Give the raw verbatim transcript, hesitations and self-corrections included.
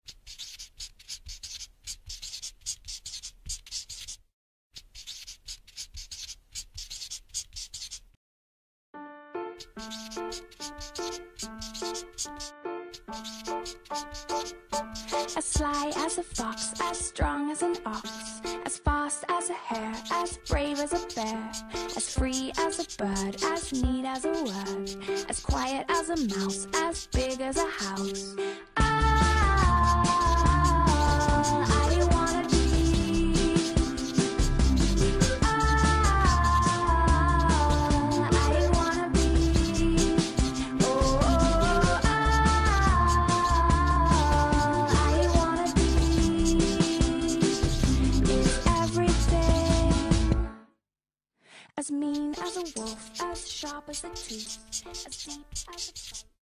As sly as a fox, as strong as an ox, as fast as a hare, as brave as a bear, as free as a bird, as neat as a word, as quiet as a mouse, as big as a house.